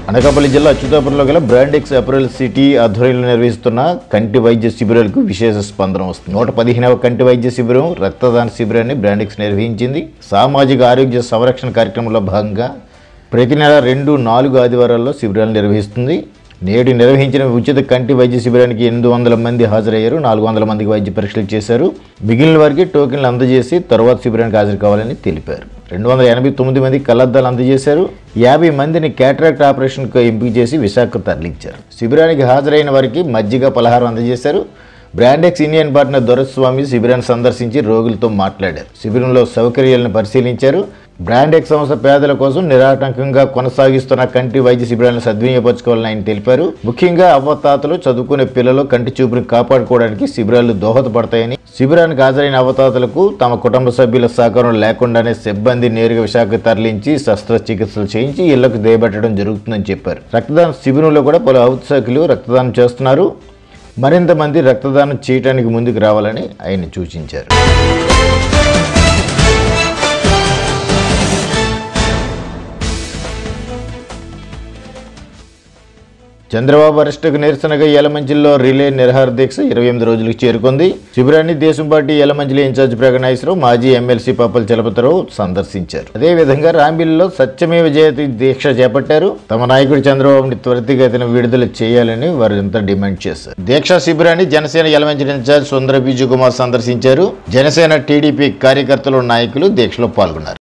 అనకాపల్లి జిల్లా అచ్యుతాపురంలో గల Brandix apparel city ఆధ్వర్యంలో నిర్వహిస్తున్న కంటి వైద్య శిబిరాలకు విశేష స్పందన వస్తుంది. 115వ కంటి వైద్య శిబిరం రక్తదాన శిబిరాన్ని బ్రాండెక్స్ నిర్వహించింది. సామాజిక ఆరోగ్య సంరక్షణ కార్యక్రమంలో భాగంగా ప్రతి నెల 2, 4 ఆదివారాల్లో శిబిరాలు నిర్వహిస్తుంది. నేడు నిర్వహించిన ఉచిత కంటి వైద్య శిబిరానికి 800 మంది హాజరయ్యారు. 400 మందికి వైద్య పరీక్షలు చేశారు. మిగిలిన వారికి టోకెన్లు అందజేసి తర్వాత శిబిరానికి హాజరు కావాలని తెలిపారు. 289 మంది కళ్లద్దాలు అందజేశారు. 50 మందిని క్యాటరాక్ట్ ఆపరేషన్కు ఎంపిక చేసి విశాఖకు తరలించారు. శిబిరానికి హాజరైన వారికి మజ్జిగ పలహారం అందజేశారు. బ్రాండెక్స్ ఇండియన్ పార్ట్నర్ దొరస్వామి శిబిరాన్ని సందర్శించి రోగులతో మాట్లాడారు. శిబిరంలో సౌకర్యాలను పరిశీలించారు. బ్రాండెక్స్ సంస్థ పేదల కోసం నిరాటంకంగా కొనసాగిస్తున్న కంటి వైద్య శిబిరాలను సద్వినియోగపరచుకోవాలని ఆయన తెలిపారు. ముఖ్యంగా అవ్వతాతలు, చదువుకునే పిల్లలు కంటి చూపుని కాపాడుకోవడానికి శిబిరాలు దోహదపడతాయని, శిబిరానికి హాజరైన అవ్వతాతలకు తమ కుటుంబ సభ్యుల సహకారం లేకుండానే సిబ్బంది నేరుగా విశాఖకు తరలించి శస్త్రచికిత్సలు చేయించి ఇళ్లకు దేయబెట్టడం జరుగుతుందని చెప్పారు. రక్తదాన శిబిరంలో కూడా పలు ఔత్సాహికులు రక్తదానం చేస్తున్నారు. మరింత మంది రక్తదానం చేయడానికి ముందుకు రావాలని ఆయన సూచించారు. చంద్రబాబు అరెస్టుకు నిరసనగా యలమంచిలో రిలే నిరాహార దీక్ష 28 రోజులకు చేరుకుంది. శిబిరాన్ని దేశం పార్టీ యలమంచిలి ఇన్ఛార్జ్ ప్రగణాశ్వరరావు, మాజీ ఎమ్మెల్సీ పప్పల చలపతిరావు సందర్శించారు. అదేవిధంగా రాంబిల్లో సత్యమేవ జయతి దీక్ష చేపట్టారు. తమ నాయకుడు చంద్రబాబుని త్వరితగతిన విడుదల చేయాలని వారంతా డిమాండ్ చేశారు. దీక్షా శిబిరాన్ని జనసేన యలమంచిలి ఇన్ఛార్జ్ సుందర బిజు కుమార్ సందర్శించారు. జనసేన, టీడీపీ కార్యకర్తలు, నాయకులు దీక్షలో పాల్గొన్నారు.